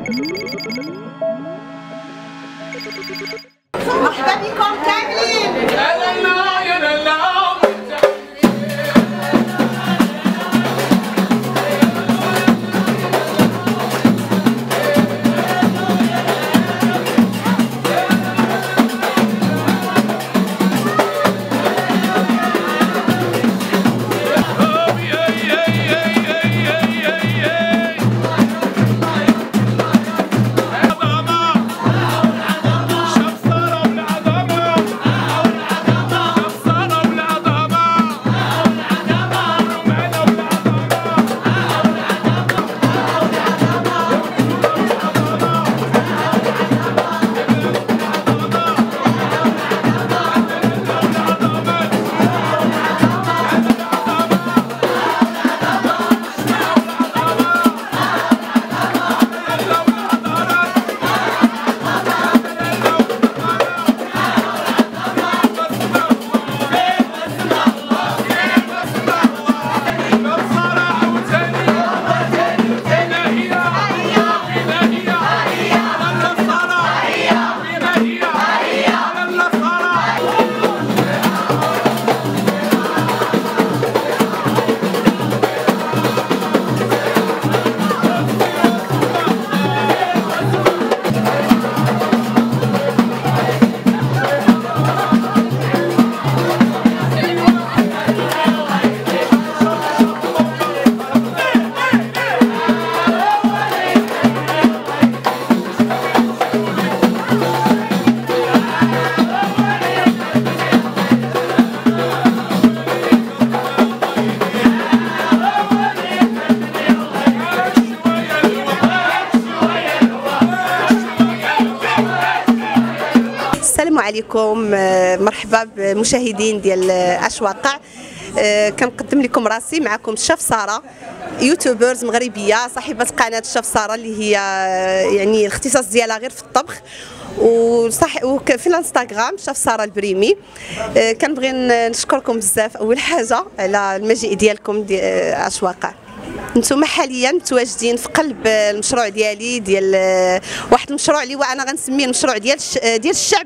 مرحبا بكم كاملين. السلام عليكم، مرحبا بمشاهدين ديال اش واقع. كنقدم لكم راسي، معكم الشاف ساره، يوتيوبرز مغربيه صاحبه قناه الشاف ساره اللي هي يعني الاختصاص ديالها غير في الطبخ، وفي الانستغرام شاف ساره البريمي. كنبغي نشكركم بزاف اول حاجه على المجيء ديالكم اش واقع. نتوما حاليا متواجدين في قلب المشروع ديالي، ديال واحد المشروع اللي هو انا غنسميه المشروع ديال الشعب.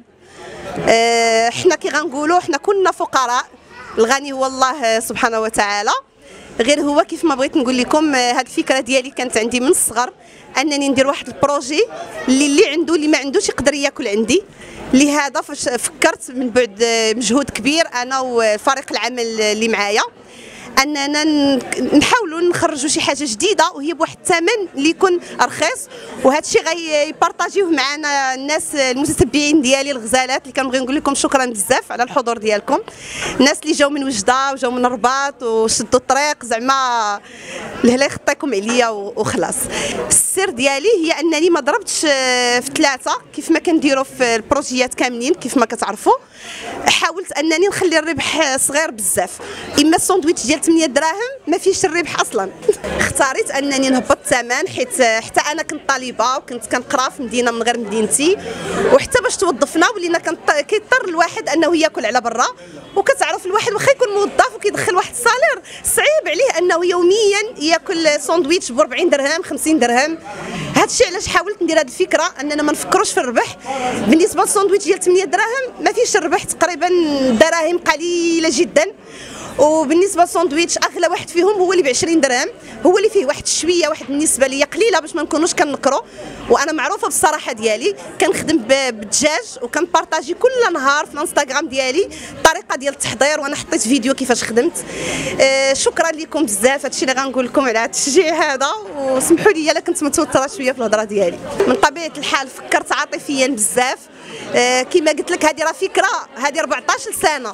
حنا كي غنقولوا حنا كنا فقراء، الغني هو الله سبحانه وتعالى. غير هو كيف ما بغيت نقول لكم، هذه الفكره ديالي كانت عندي من الصغر، انني ندير واحد البروجي اللي عنده اللي ما عندوش يقدر ياكل عندي. لهذا فكرت من بعد مجهود كبير انا وفريق العمل اللي معايا، اننا نحاولوا نخرجوا شي حاجه جديده وهي بواحد الثمن اللي يكون رخيص. وهذا الشيء غيبارطاجيوه معنا الناس المتتبعين ديالي الغزالات، اللي كنبغي نقول لكم شكرا بزاف على الحضور ديالكم. الناس اللي جاوا من وجده وجاوا من الرباط وشدوا الطريق، زعما الهلا يخطيكم عليا وخلاص. السر ديالي هي انني ما ضربتش في ثلاثه كيف ما كنديروا في البروجيات كاملين. كيف ما كتعرفوا حاولت انني نخلي الربح صغير بزاف. اما الساندويتش ديال 8 دراهم ما فيهش الربح اصلا. اختاريت انني نهبط الثمن، حيت حتى انا كنت طالبه وكنت كنقرا في مدينه من غير مدينتي، وحتى باش توظفنا ولينا كيضطر الواحد انه ياكل على برا. وكتعرف الواحد واخا يكون موظف وكيدخل واحد الصالير، صعيب عليه انه يوميا ياكل ساندويتش ب 40 درهم 50 درهم. هذا الشيء علاش حاولت ندير هذه الفكره، اننا ما نفكروش في الربح. بالنسبه للساندويتش ديال 8 دراهم ما فيش الربح، تقريبا دراهم قليله جدا. وبالنسبه للساندويتش اغلى واحد فيهم هو اللي ب 20 درهم، هو اللي فيه واحد شويه، واحد النسبه اللي قليله باش ما نكونوش كنكروا. وانا معروفه بالصراحه ديالي، كنخدم بالدجاج وكنبارطاجي كل نهار في الانستغرام ديالي الطريقه ديال التحضير، وانا حطيت فيديو كيفاش خدمت. شكرا لكم بزاف، هادشي اللي غنقول لكم على التشجيع هذا. وسمحوا لي الا كنت متوتره شويه في الهضره ديالي. من طبيعه الحال فكرت عاطفيا بزاف. كما قلت لك هذه راه فكره، هذه 14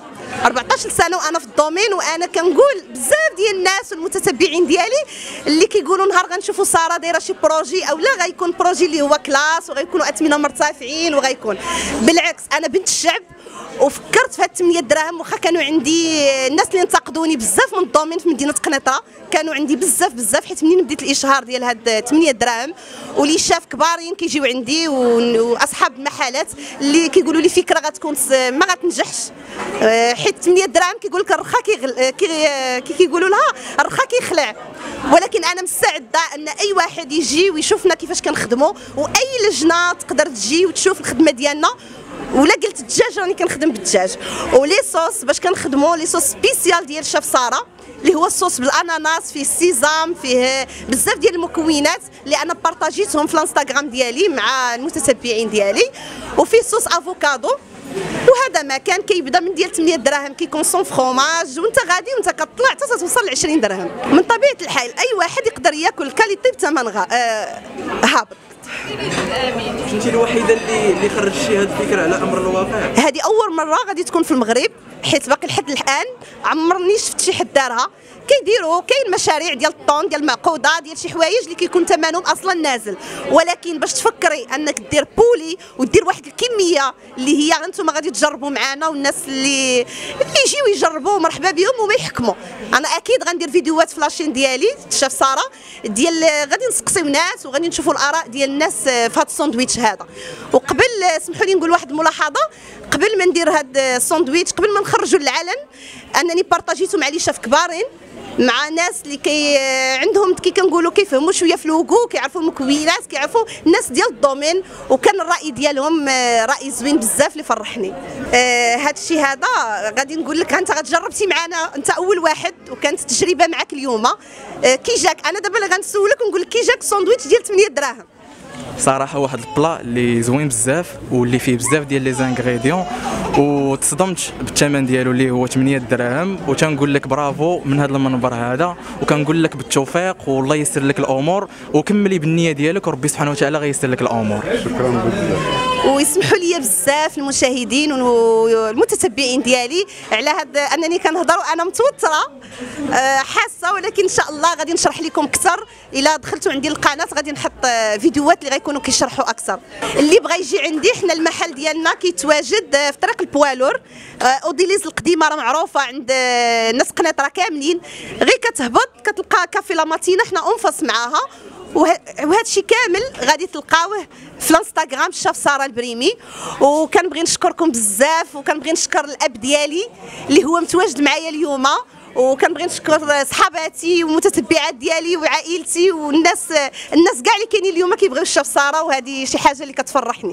سنه وانا في الدومين، وانا كنقول بزاف ديال الناس والمتتبعين ديالي اللي كيقولوا نهار غنشوفوا ساره دايره شي بروجي او لا غيكون بروجي اللي هو كلاس وغيكونوا اثمنه مرتفعين وغيكون. بالعكس انا بنت الشعب، وفكرت في هاد 8 دراهم. واخا كانوا عندي الناس اللي انتقدوني بزاف من الدومين في مدينه قنيطره، كانوا عندي بزاف حيت منين بديت الاشهار ديال هاد 8 دراهم ولي شاف كبارين كيجيو عندي واصحاب المحلات اللي كيقولوا لي فكره غتكون ما غتنجحش، حيت 8 دراهم كيقول لك الرخا كيقولوا لها الرخا كيخلع. ولكن انا مستعده ان اي واحد يجي ويشوفنا كيفاش كنخدموا، واي لجنه تقدر تجي وتشوف الخدمه ديالنا. ولا قلت الدجاج راني كنخدم بالدجاج، ولي صوص باش كنخدموا لي صوص سبيسيال ديال الشيف ساره اللي هو الصوص بالاناناس، فيه السيزام، فيه بزاف ديال المكونات اللي انا بارطاجيتهم في الانستغرام ديالي مع المتتبعين ديالي. وفيه صوص افوكادو، وهذا ما كان كيبدا من ديال 8 دراهم كيكونسون فروماج، وانت غادي وانت كطلع حتى توصل ل 20 درهم. من طبيعه الحال اي واحد يقدر ياكل الكاليتي بثمن هابط. كنتي الوحيده اللي خرجتي هذه الفكره على امر الواقع؟ هذه اول مره غادي تكون في المغرب، حيت باقي لحد الان عمرني شفت شي حد دارها. كاين مشاريع ديال الطون، ديال المعقوده، ديال شي حوايج اللي كيكون ثمنهم اصلا نازل، ولكن باش تفكري انك دير بولي ودير واحد الكميه اللي هي انتم غادي تجربوا معنا، والناس اللي يجيو يجربوا مرحبا بهم وما يحكموا. انا اكيد غندير فيديوهات في لاشين ديالي الشيف ساره ديال غادي نسقسيو الناس وغادي نشوفوا الاراء ديال الناس في هذا الساندويتش هذا. وقبل اسمحوا لي نقول واحد الملاحظه قبل ما ندير هذا الساندويتش، قبل ما نخرجوا للعلن، انني بارطاجيتو مع لي شيف كبارين، مع ناس اللي عندهم كي كنقولوا كيفهموا شويه في الوغو، كيعرفوا المكونات، كيعرفوا الناس ديال الدومين، وكان الراي ديالهم راي زوين بزاف اللي فرحني. هذا الشيء هذا غادي نقول لك انت غتجربتي معنا، انت اول واحد وكانت تجربه معك اليوم. كي جاك انا دابا اللي غنسولك ونقول لك كي جاك ساندويتش ديال 8 دراهم؟ صراحه واحد البلا اللي زوين بزاف واللي فيه بزاف ديال لي زانغريديون، وتصدمت بالثمن ديالو اللي هو 8 دراهم. وتنقول لك برافو من هذا المنبر هذا، وكنقول لك بالتوفيق والله يسر لك الامور، وكملي بالنيه ديالك وربي سبحانه وتعالى غيسر لك الامور. شكرا بزاف. ويسمحوا لي بزاف المشاهدين والمتتبعين ديالي على هذا انني كنهضر وانا متوتره حاسه، ولكن ان شاء الله غادي نشرح لكم اكثر. الا دخلتوا عندي القناه غادي نحط فيديوهات اللي غيكونوا كيشرحوا اكثر. اللي بغى يجي عندي، حنا المحل ديالنا كيتواجد في طريق البوالور، اوديليز القديمه راه معروفه عند الناس قنيطره كاملين. غير كتهبط كتلقى كافي لاماتينا، حنا انفص معاها. وهذا الشيء كامل غادي تلقاوه في الانستغرام الشيف ساره البريمي. وكنبغي نشكركم بزاف، وكنبغي نشكر الاب ديالي اللي هو متواجد معايا اليوم، وكنبغي نشكر صحاباتي ومتتبعات ديالي وعائلتي والناس كاع اللي كاينين اليوم كيبغيو الشيف ساره، وهذه شي حاجه اللي كتفرحني.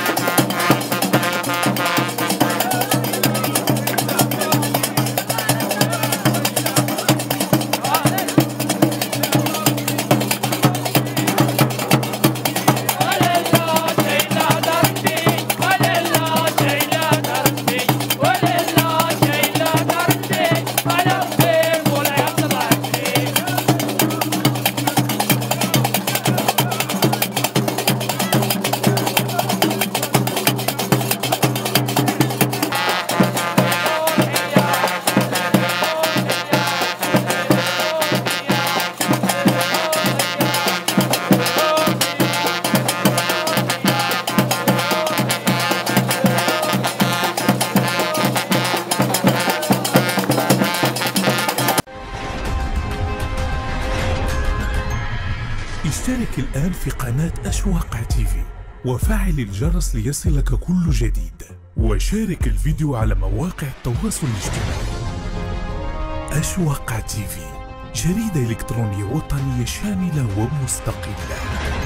اشترك الآن في قناة أشواق تيفي وفعل الجرس ليصلك كل جديد، وشارك الفيديو على مواقع التواصل الاجتماعي. أشواق تيفي، جريدة إلكترونية وطنية شاملة ومستقلة.